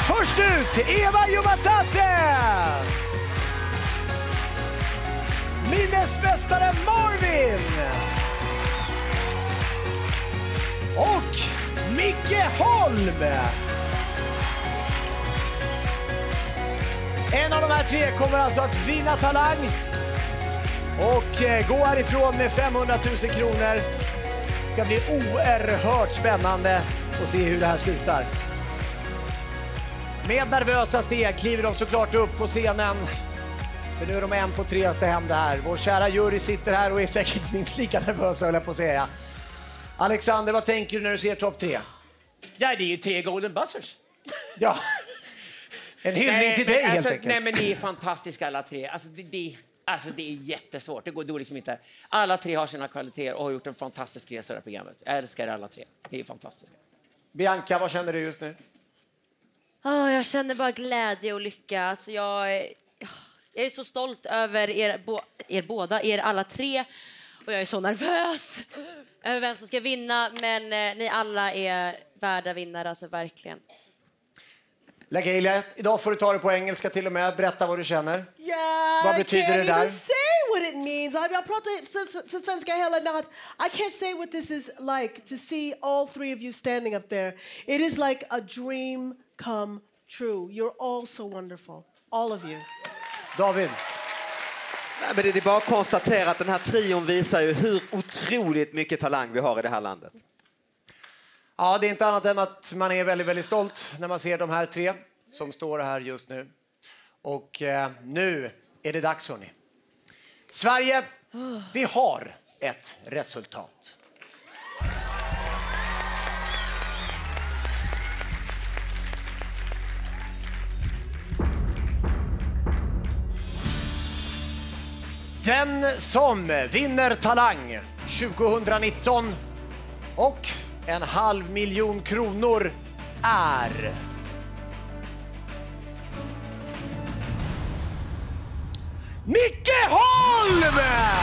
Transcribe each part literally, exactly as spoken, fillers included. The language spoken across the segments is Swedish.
Först ut, Eva Jumatate! Minnesmästaren Marvin! Och Micke Holm! En av de här tre kommer alltså att vinna Talang och gå härifrån med femhundratusen kronor. Det ska bli oerhört spännande att se hur det här slutar. Med nervösa steg kliver de såklart upp på scenen. För nu är de en på tre att ta hem det här. Vår kära jury sitter här och är säkert minst lika nervösa, höll jag på att säga. Alexander, vad tänker du när du ser topp tre? Ja, det är ju tre golden buzzers. Ja, en hyllning nej, till dig alltså, helt enkelt. Nej, men ni är fantastiska alla tre. Alltså det, det, alltså, det är jättesvårt. Det går, det går liksom inte. Alla tre har sina kvaliteter och har gjort en fantastisk resa i det här programmet. Jag älskar alla tre. Det är fantastiskt. Bianca, vad känner du just nu? Oh, jag känner bara glädje och lycka. Alltså jag, är, jag är så stolt över er, bo, er båda, er alla tre. Och jag är så nervös över vem som ska vinna. Men eh, ni alla är värda vinnare, alltså verkligen. LaGaylia, idag får du ta det på engelska till och med. Berätta vad du känner. Yeah, vad betyder I can't det där? even say what it means. Jag pratar till svenska hela natt. I can't say what this is like to see all three of you standing up there. It is like a dream come true. You're all so wonderful. All of you. David. Nej, men det är bara att konstatera att den här trion visar ju hur otroligt mycket talang vi har i det här landet. Ja, det är inte annat än att man är väldigt, väldigt stolt när man ser de här tre som står här just nu. Och eh, nu är det dags, hörni. Sverige, vi har ett resultat. Den som vinner Talang tjugonitton och en halv miljon kronor är... Micke Holm!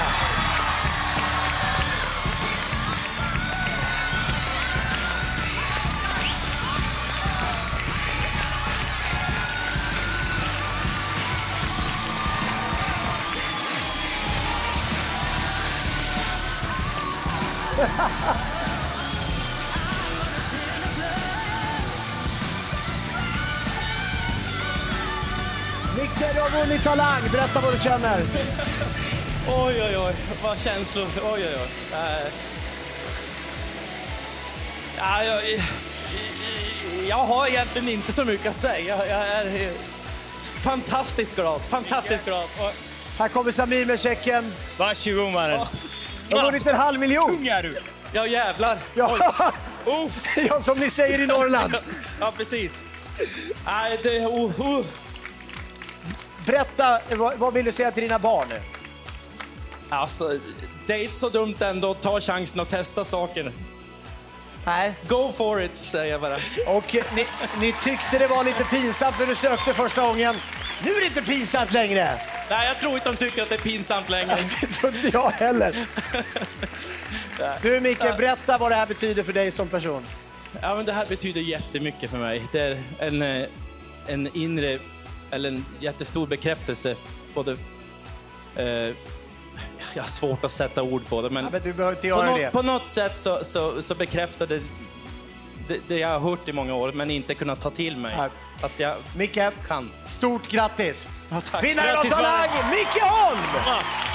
Micke, du har vunnit Talang. Berätta vad du känner. Oj, oj, oj. Vad känslor. Oj, oj, oj. Äh... Ja, jag... jag har egentligen inte så mycket att säga. Jag är fantastiskt glad. Fantastiskt glad. Här kommer Samir med checken. Varsågod, mannen. Du har vunnit en halv miljon. Ung är du. Ja, jävlar. Ja. Ja, som ni säger i Norrland. Ja, precis. Nej, det... Uh, uh. Berätta, vad, vad vill du säga till dina barn? Alltså, det är inte så dumt ändå att ta chansen att testa saker. Nej. Go for it, säger jag bara. Och ni, ni tyckte det var lite pinsamt när du sökte första gången. Nu är det inte pinsamt längre. Nej, jag tror inte de tycker att det är pinsamt längre. Det tror inte jag heller. Du, Micke, berätta vad det här betyder för dig som person. Ja, men det här betyder jättemycket för mig. Det är en, en inre, eller en jättestor bekräftelse. Både, eh, jag har svårt att sätta ord på det, men, ja, men du behöver inte på, göra no, det. på något sätt så, så, så bekräftar det, det det jag har hört i många år, men inte kunnat ta till mig. Ja. Att jag Micke, kan. Stort grattis! Ja, tack. Vinnaren av Talang, Micke Holm! Ja.